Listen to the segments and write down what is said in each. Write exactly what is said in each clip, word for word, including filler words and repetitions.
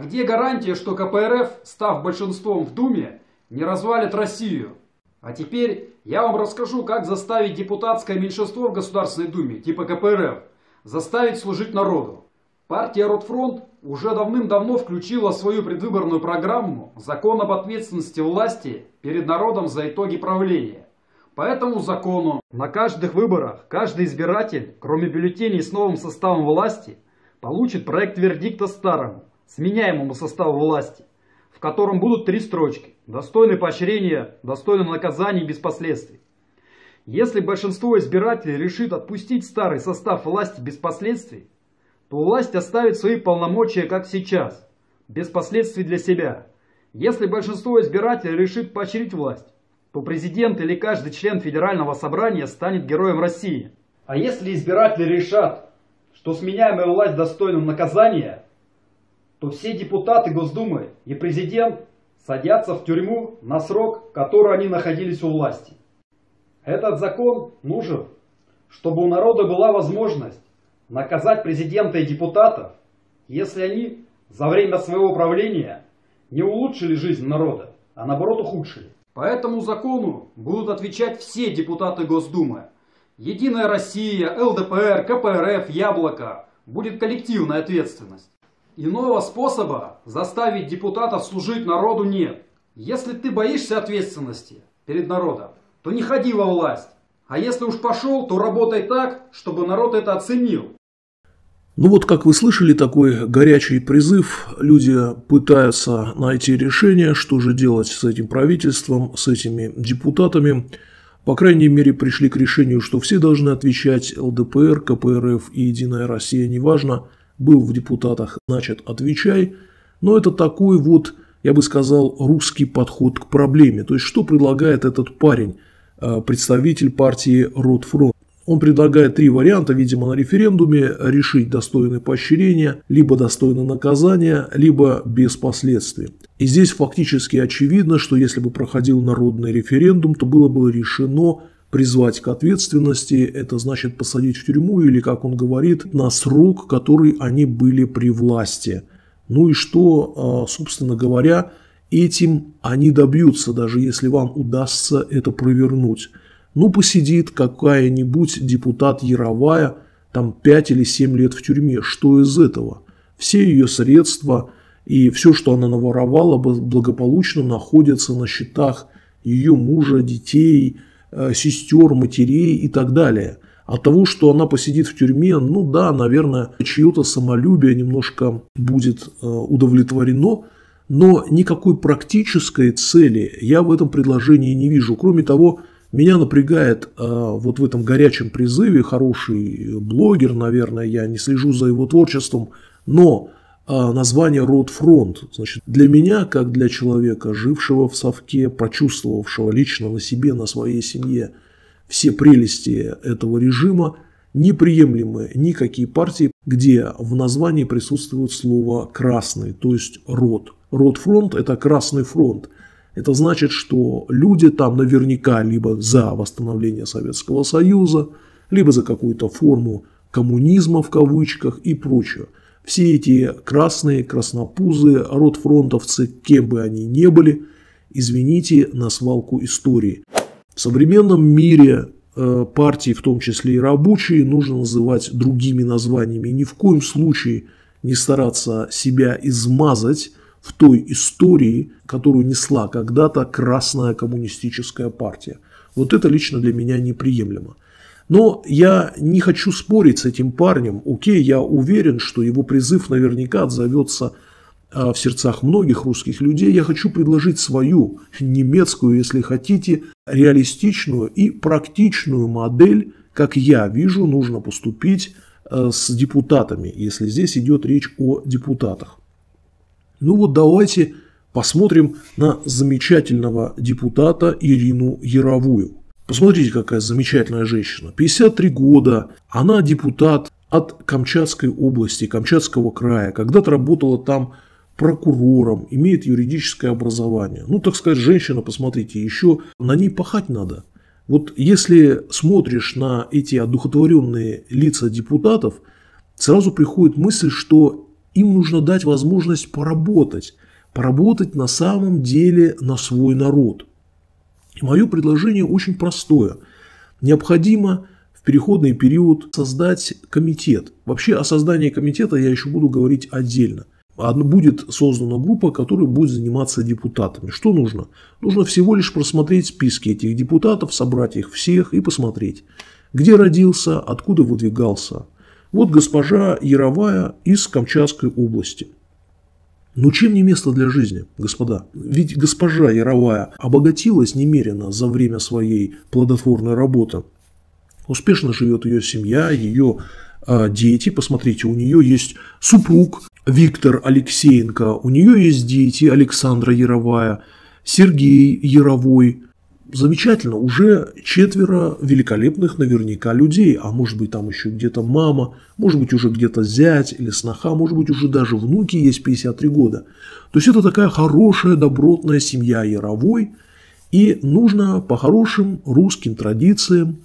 где гарантия, что ка пэ эр эф, став большинством в Думе, не развалит Россию? А теперь я вам расскажу, как заставить депутатское меньшинство в Государственной Думе, типа ка пэ эр эф, заставить служить народу. Партия Ротфронт уже давным-давно включила в свою предвыборную программу закон об ответственности власти перед народом за итоги правления. По этому закону на каждых выборах каждый избиратель, кроме бюллетеней с новым составом власти, получит проект вердикта старому, сменяемому составу власти, в котором будут три строчки: достойны поощрения, достойны наказания без последствий. Если большинство избирателей решит отпустить старый состав власти без последствий, то власть оставит свои полномочия как сейчас, без последствий для себя. Если большинство избирателей решит поощрить власть, то президент или каждый член федерального собрания станет героем России. А если избиратели решат, что сменяемая власть достойна наказания, то все депутаты Госдумы и президент садятся в тюрьму на срок, который они находились у власти. Этот закон нужен, чтобы у народа была возможность наказать президента и депутатов, если они за время своего правления не улучшили жизнь народа, а наоборот ухудшили. По этому закону будут отвечать все депутаты Госдумы. Единая Россия, эл дэ пэ эр, ка пэ эр эф, Яблоко. Будет коллективная ответственность. Иного способа заставить депутатов служить народу нет. Если ты боишься ответственности перед народом, то не ходи во власть. А если уж пошел, то работай так, чтобы народ это оценил. Ну вот, как вы слышали, такой горячий призыв. Люди пытаются найти решение, что же делать с этим правительством, с этими депутатами. По крайней мере, пришли к решению, что все должны отвечать: эл дэ пэ эр, ка пэ эр эф и Единая Россия, неважно, был в депутатах, значит, отвечай. Но это такой вот, я бы сказал, русский подход к проблеме. То есть, что предлагает этот парень, представитель партии Ротфронт? Он предлагает три варианта, видимо, на референдуме решить: достойное поощрения, либо достойное наказания, либо без последствий. И здесь фактически очевидно, что если бы проходил народный референдум, то было бы решено призвать к ответственности, это значит посадить в тюрьму или, как он говорит, на срок, который они были при власти. Ну и что, собственно говоря, этим они добьются, даже если вам удастся это провернуть. Ну, посидит какая-нибудь депутат Яровая там пять или семь лет в тюрьме. Что из этого? Все ее средства и все, что она наворовала, благополучно находятся на счетах ее мужа, детей, сестер, матерей и так далее. От того, что она посидит в тюрьме, ну да, наверное, чье-то самолюбие немножко будет удовлетворено, но никакой практической цели я в этом предложении не вижу. Кроме того, меня напрягает э, вот в этом горячем призыве, хороший блогер, наверное, я не слежу за его творчеством, но э, название Ротфронт. Значит, для меня, как для человека, жившего в совке, прочувствовавшего лично на себе, на своей семье все прелести этого режима, неприемлемы никакие партии, где в названии присутствует слово «красный», то есть «рот». Ротфронт – это «красный фронт». Это значит, что люди там наверняка либо за восстановление Советского Союза, либо за какую-то форму коммунизма в кавычках и прочее. Все эти красные, краснопузые, ротфронтовцы, кем бы они ни были, извините, на свалку истории. В современном мире э, партии, в том числе и рабочие, нужно называть другими названиями. Ни в коем случае не стараться себя измазать в той истории, которую несла когда-то Красная коммунистическая партия. Вот это лично для меня неприемлемо. Но я не хочу спорить с этим парнем. Окей, я уверен, что его призыв наверняка отзовется в сердцах многих русских людей. Я хочу предложить свою немецкую, если хотите, реалистичную и практичную модель, как я вижу, нужно поступить с депутатами, если здесь идет речь о депутатах. Ну вот давайте посмотрим на замечательного депутата Ирину Яровую. Посмотрите, какая замечательная женщина. пятьдесят три года, она депутат от Камчатской области, Камчатского края. Когда-то работала там прокурором, имеет юридическое образование. Ну, так сказать, женщина, посмотрите, еще на ней пахать надо. Вот если смотришь на эти одухотворенные лица депутатов, сразу приходит мысль, что им нужно дать возможность поработать, поработать на самом деле на свой народ. И мое предложение очень простое. Необходимо в переходный период создать комитет. Вообще о создании комитета я еще буду говорить отдельно. Будет создана группа, которая будет заниматься депутатами. Что нужно? Нужно всего лишь просмотреть списки этих депутатов, собрать их всех и посмотреть, где родился, откуда выдвигался. Вот госпожа Яровая из Камчатской области. Ну чем не место для жизни, господа? Ведь госпожа Яровая обогатилась немерено за время своей плодотворной работы. Успешно живет ее семья, ее э, дети. Посмотрите, у нее есть супруг Виктор Алексеенко, у нее есть дети Александра Яровая, Сергей Яровой. Замечательно, уже четверо великолепных наверняка людей, а может быть там еще где-то мама, может быть уже где-то зять или сноха, может быть уже даже внуки есть пятьдесят три года. То есть это такая хорошая, добротная семья Яровой, и нужно по хорошим русским традициям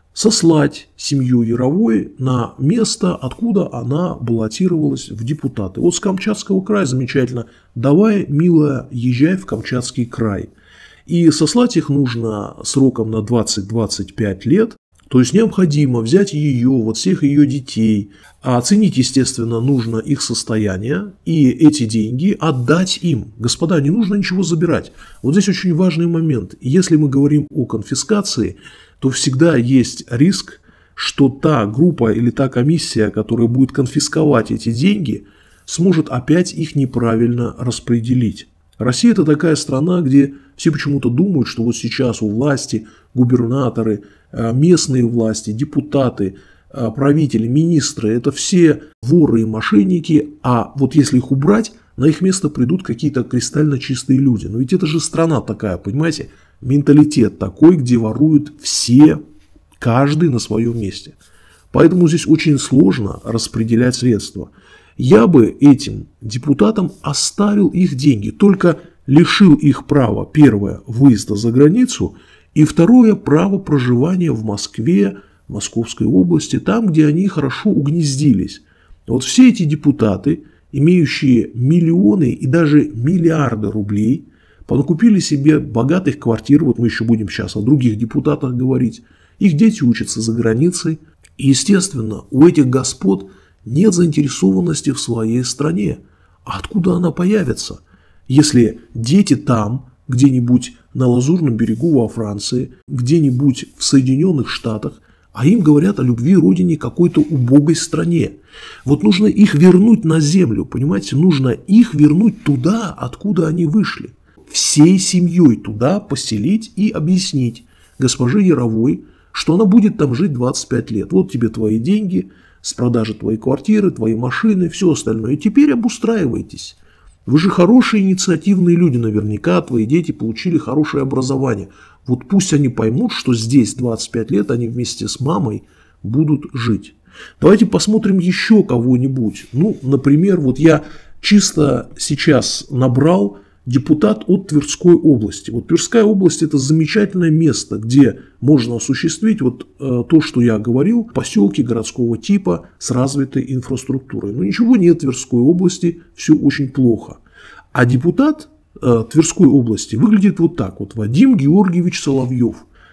сослать семью Яровой на место, откуда она баллотировалась в депутаты. Вот с Камчатского края замечательно, давай, милая, езжай в Камчатский край. И сослать их нужно сроком на двадцать-двадцать пять лет, то есть необходимо взять ее, вот всех ее детей, оценить, естественно, нужно их состояние и эти деньги отдать им. Господа, не нужно ничего забирать. Вот здесь очень важный момент. Если мы говорим о конфискации, то всегда есть риск, что та группа или та комиссия, которая будет конфисковать эти деньги, сможет опять их неправильно распределить. Россия – это такая страна, где все почему-то думают, что вот сейчас у власти губернаторы, местные власти, депутаты, правители, министры – это все воры и мошенники, а вот если их убрать, на их место придут какие-то кристально чистые люди. Но ведь это же страна такая, понимаете, менталитет такой, где воруют все, каждый на своем месте. Поэтому здесь очень сложно распределять средства. Я бы этим депутатам оставил их деньги, только лишил их права, первое, выезда за границу, и второе, право проживания в Москве, Московской области, там, где они хорошо угнездились. Вот все эти депутаты, имеющие миллионы и даже миллиарды рублей, понакупили себе богатых квартир, вот мы еще будем сейчас о других депутатах говорить, их дети учатся за границей, и, естественно, у этих господ нет заинтересованности в своей стране. А откуда она появится, если дети там, где-нибудь на Лазурном берегу во Франции, где-нибудь в Соединенных Штатах, а им говорят о любви родине какой-то убогой стране. Вот нужно их вернуть на землю, понимаете, нужно их вернуть туда, откуда они вышли. Всей семьей туда поселить и объяснить госпоже Яровой, что она будет там жить двадцать пять лет. Вот тебе твои деньги с продажи твоей квартиры, твоей машины, все остальное. И теперь обустраивайтесь. Вы же хорошие инициативные люди наверняка, твои дети получили хорошее образование. Вот пусть они поймут, что здесь двадцать пять лет они вместе с мамой будут жить. Давайте посмотрим еще кого-нибудь. Ну, например, вот я чисто сейчас набрал депутат от Тверской области. Вот Тверская область – это замечательное место, где можно осуществить вот э, то, что я говорил, поселки городского типа с развитой инфраструктурой. Но ничего нет в Тверской области, все очень плохо. А депутат э, Тверской области выглядит вот так вот: Вадим Георгиевич Соловьев.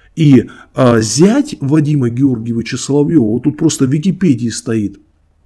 И э, зять Вадима Георгиевича Соловьева, вот тут просто в Википедии стоит,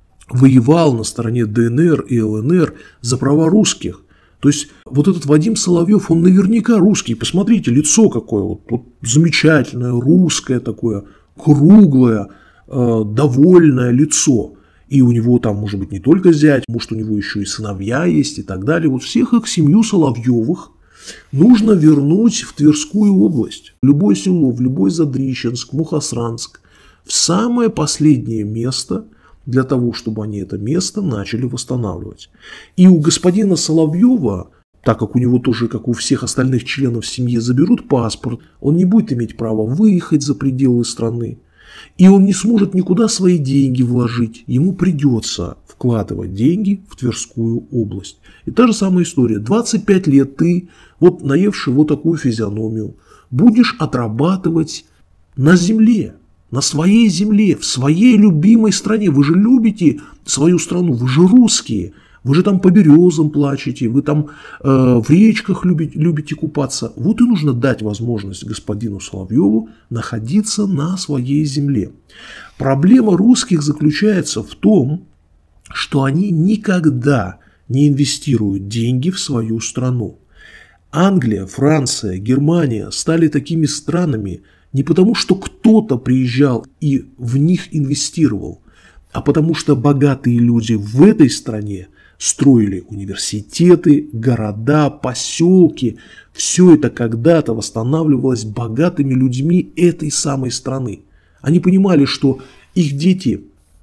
воевал на стороне ДНР и ЛНР за права русских. То есть вот этот Вадим Соловьев, он наверняка русский. Посмотрите, лицо какое вот, вот замечательное, русское такое, круглое, э, довольное лицо. И у него там, может быть, не только зять, может, у него еще и сыновья есть и так далее. Вот всех их семью Соловьевых нужно вернуть в Тверскую область. В любое село, в любой Задрищенск, Мухосранск, в самое последнее место, для того, чтобы они это место начали восстанавливать. И у господина Соловьева, так как у него тоже, как у всех остальных членов семьи, заберут паспорт, он не будет иметь права выехать за пределы страны. И он не сможет никуда свои деньги вложить. Ему придется вкладывать деньги в Тверскую область. И та же самая история. двадцать пять лет ты, вот наевший вот такую физиономию, будешь отрабатывать на земле. На своей земле, в своей любимой стране. Вы же любите свою страну, вы же русские. Вы же там по березам плачете, вы там э, в речках любите, любите купаться. Вот и нужно дать возможность господину Соловьеву находиться на своей земле. Проблема русских заключается в том, что они никогда не инвестируют деньги в свою страну. Англия, Франция, Германия стали такими странами не потому, что кто-то приезжал и в них инвестировал, а потому что богатые люди в этой стране строили университеты, города, поселки. Все это когда-то восстанавливалось богатыми людьми этой самой страны. Они понимали, что их дети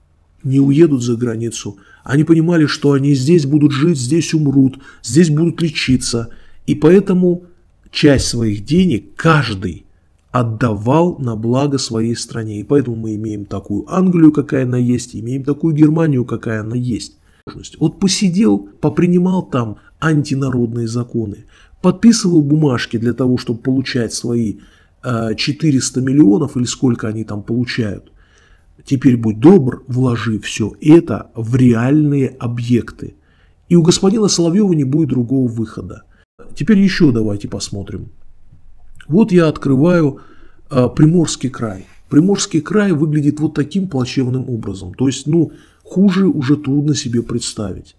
не уедут за границу. Они понимали, что они здесь будут жить, здесь умрут, здесь будут лечиться. И поэтому часть своих денег каждый отдавал на благо своей стране. И поэтому мы имеем такую Англию, какая она есть, имеем такую Германию, какая она есть. Вот посидел, попринимал там антинародные законы, подписывал бумажки для того, чтобы получать свои четыреста миллионов или сколько они там получают. Теперь будь добр, вложи все это в реальные объекты. И у господина Соловьева не будет другого выхода. Теперь еще давайте посмотрим. Вот я открываю э, Приморский край. Приморский край выглядит вот таким плачевным образом. То есть, ну, хуже уже трудно себе представить.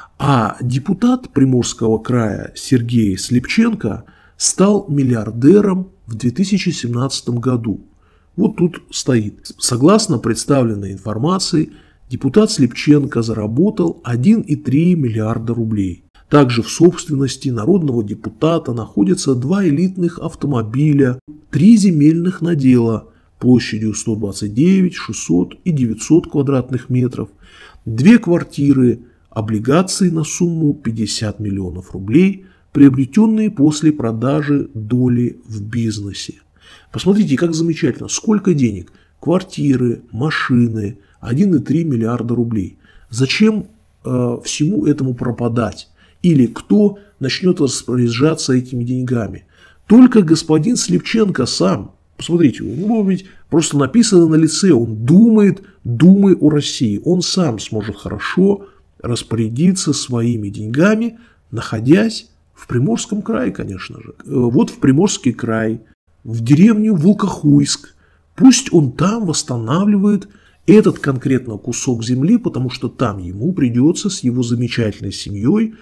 А депутат Приморского края Сергей Слепченко стал миллиардером в две тысячи семнадцатом году. Вот тут стоит. Согласно представленной информации, депутат Слепченко заработал один и три миллиарда рублей. Также в собственности народного депутата находятся два элитных автомобиля, три земельных надела площадью сто двадцать девять, шестьсот и девятьсот квадратных метров, две квартиры, облигации на сумму пятьдесят миллионов рублей, приобретенные после продажи доли в бизнесе. Посмотрите, как замечательно, сколько денег, квартиры, машины, один и три миллиарда рублей. Зачем э, всему этому пропадать? Или кто начнет распоряжаться этими деньгами? Только господин Слепченко сам. Посмотрите, у него ведь просто написано на лице, он думает, думай о России. Он сам сможет хорошо распорядиться своими деньгами, находясь в Приморском крае, конечно же. Вот в Приморский край, в деревню Волкохуйск. Пусть он там восстанавливает этот конкретно кусок земли, потому что там ему придется с его замечательной семьей,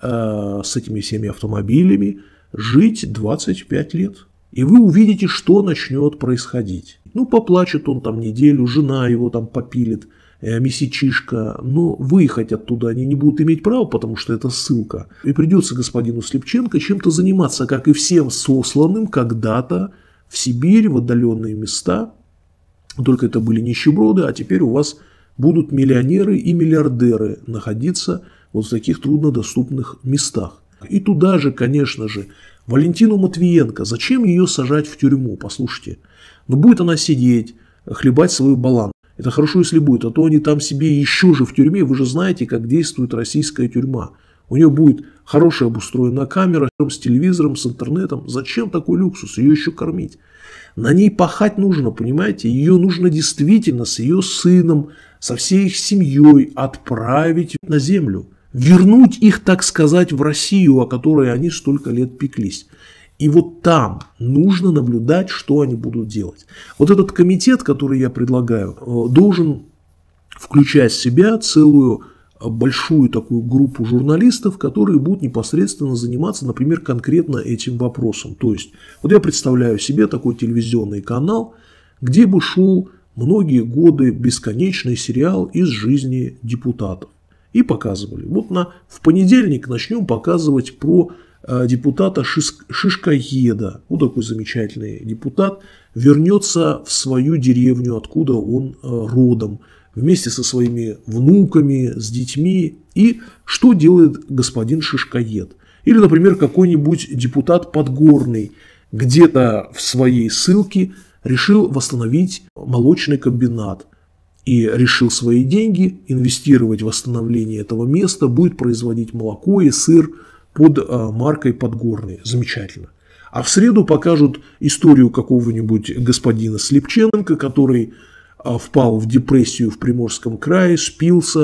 э, с этими всеми автомобилями, жить двадцать пять лет. И вы увидите, что начнет происходить. Ну, поплачет он там неделю, жена его там попилит, э, месячишка, но выехать оттуда они не будут иметь права, потому что это ссылка. И придется господину Слепченко чем-то заниматься, как и всем сосланным когда-то в Сибирь, в отдаленные места. Только это были нищеброды, а теперь у вас будут миллионеры и миллиардеры находиться вот в таких труднодоступных местах. И туда же, конечно же, Валентину Матвиенко. Зачем ее сажать в тюрьму? Послушайте. Ну, будет она сидеть, хлебать свою баланду. Это хорошо, если будет. А то они там себе еще же в тюрьме. Вы же знаете, как действует российская тюрьма. У нее будет хорошая обустроенная камера с телевизором, с интернетом. Зачем такой люксус? Ее еще кормить. На ней пахать нужно, понимаете? Ее нужно действительно с ее сыном, со всей их семьей отправить на землю. Вернуть их, так сказать, в Россию, о которой они столько лет пеклись. И вот там нужно наблюдать, что они будут делать. Вот этот комитет, который я предлагаю, должен включать в себя целую большую такую группу журналистов, которые будут непосредственно заниматься, например, конкретно этим вопросом. То есть, вот я представляю себе такой телевизионный канал, где бы шел многие годы бесконечный сериал из жизни депутатов. И показывали. Вот на, в понедельник начнем показывать про э, депутата Шиш, Шишкоеда. Вот такой замечательный депутат. Вернется в свою деревню, откуда он э, родом. Вместе со своими внуками, с детьми. И что делает господин Шишкоед? Или, например, какой-нибудь депутат Подгорный где-то в своей ссылке решил восстановить молочный комбинат. И решил свои деньги инвестировать в восстановление этого места, будет производить молоко и сыр под а, маркой Подгорный. Замечательно. А в среду покажут историю какого-нибудь господина Слепченко, который а, впал в депрессию в Приморском крае, спился,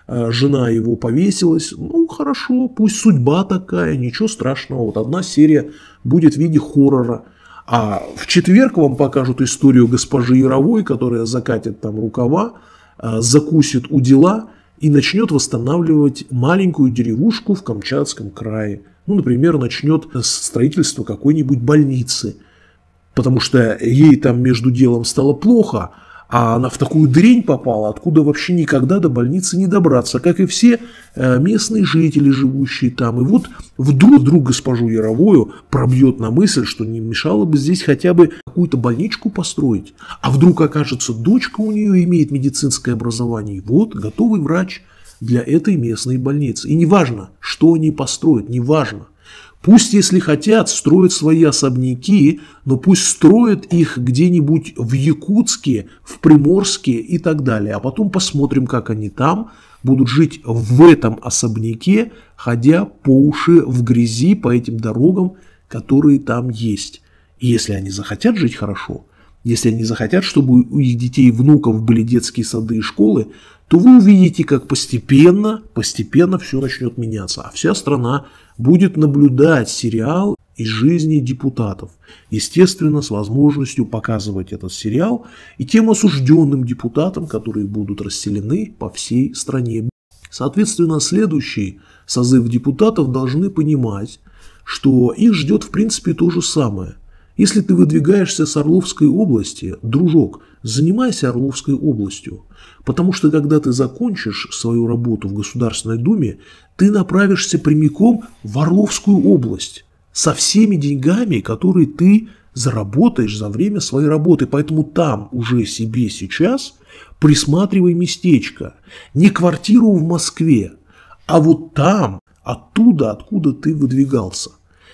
жена его повесилась. Ну, хорошо, пусть судьба такая, ничего страшного. Вот одна серия будет в виде хоррора. А в четверг вам покажут историю госпожи Яровой, которая закатит там рукава, закусит удила и начнет восстанавливать маленькую деревушку в Камчатском крае. Ну, например, начнет строительство какой-нибудь больницы, потому что ей там между делом стало плохо, а она в такую дрянь попала, откуда вообще никогда до больницы не добраться, как и все местные жители, живущие там. И вот вдруг, вдруг госпожу Яровую пробьет на мысль, что не мешало бы здесь хотя бы какую-то больничку построить. А вдруг окажется, дочка у нее имеет медицинское образование, и вот готовый врач для этой местной больницы. И неважно, что они построят, неважно. Пусть, если хотят, строят свои особняки, но пусть строят их где-нибудь в Якутске, в Приморске и так далее. А потом посмотрим, как они там будут жить в этом особняке, ходя по уши в грязи по этим дорогам, которые там есть. И если они захотят жить хорошо, если они захотят, чтобы у их детей и внуков были детские сады и школы, то вы увидите, как постепенно, постепенно все начнет меняться. А вся страна будет наблюдать сериал из жизни депутатов. Естественно, с возможностью показывать этот сериал и тем осужденным депутатам, которые будут расселены по всей стране. Соответственно, следующий созыв депутатов должны понимать, что их ждет в принципе то же самое. Если ты выдвигаешься с Орловской области, дружок, занимайся Орловской областью, потому что когда ты закончишь свою работу в Государственной Думе, ты направишься прямиком в Орловскую область со всеми деньгами, которые ты заработаешь за время своей работы. Поэтому там уже себе сейчас присматривай местечко, не квартиру в Москве, а вот там, оттуда, откуда ты выдвигался.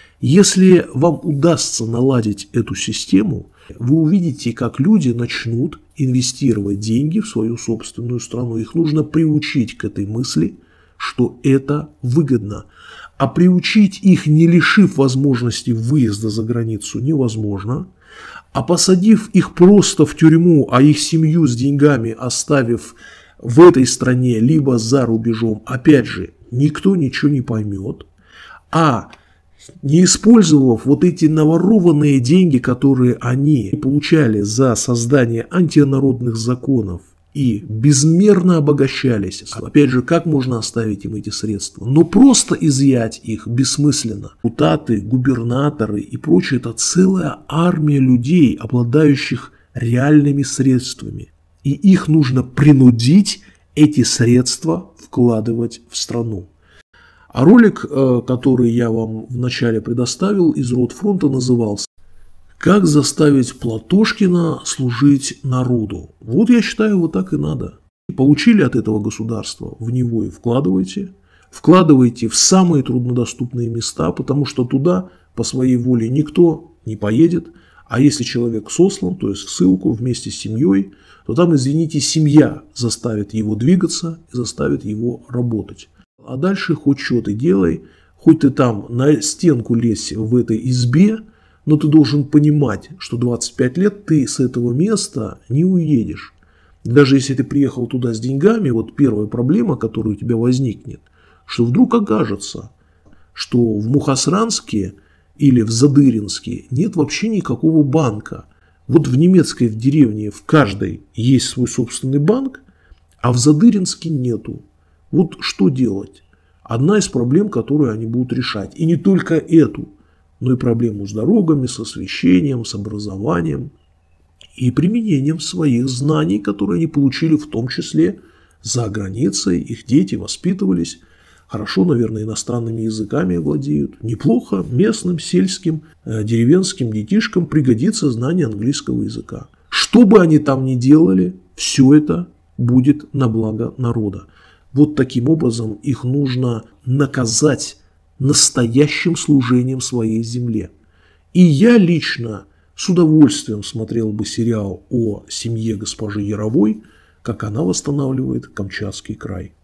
Если вам удастся наладить эту систему, вы увидите, как люди начнут инвестировать деньги в свою собственную страну. Их нужно приучить к этой мысли, что это выгодно. А приучить их, не лишив возможности выезда за границу, невозможно. А посадив их просто в тюрьму, а их семью с деньгами оставив в этой стране, либо за рубежом, опять же, никто ничего не поймет. А не использовав вот эти наворованные деньги, которые они получали за создание антинародных законов и безмерно обогащались, опять же, как можно оставить им эти средства? Но просто изъять их бессмысленно. Депутаты, губернаторы и прочее – это целая армия людей, обладающих реальными средствами. И их нужно принудить эти средства вкладывать в страну. А ролик, который я вам вначале предоставил из Ротфронта, назывался «Как заставить Платошкина служить народу». Вот я считаю, вот так и надо. Получили от этого государства, в него и вкладывайте. Вкладывайте в самые труднодоступные места, потому что туда по своей воле никто не поедет. А если человек сослан, то есть в ссылку вместе с семьей, то там, извините, семья заставит его двигаться и заставит его работать. А дальше хоть что ты делай, хоть ты там на стенку лезь в этой избе, но ты должен понимать, что двадцать пять лет ты с этого места не уедешь. Даже если ты приехал туда с деньгами, вот первая проблема, которая у тебя возникнет, что вдруг окажется, что в Мухосранске или в Задыринске нет вообще никакого банка. Вот в немецкой в деревне в каждой есть свой собственный банк, а в Задыринске нету. Вот что делать? Одна из проблем, которую они будут решать. И не только эту, но и проблему с дорогами, с освещением, с образованием и применением своих знаний, которые они получили в том числе за границей. Их дети воспитывались. Хорошо, наверное, иностранными языками владеют. Неплохо местным, сельским, деревенским детишкам пригодится знание английского языка. Что бы они там ни делали, все это будет на благо народа. Вот таким образом их нужно наказать настоящим служением своей земле. И я лично с удовольствием смотрел бы сериал о семье госпожи Яровой, как она восстанавливает Камчатский край.